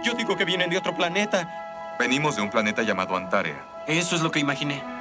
Yo digo que vienen de otro planeta. Venimos de un planeta llamado Antarea. Eso es lo que imaginé.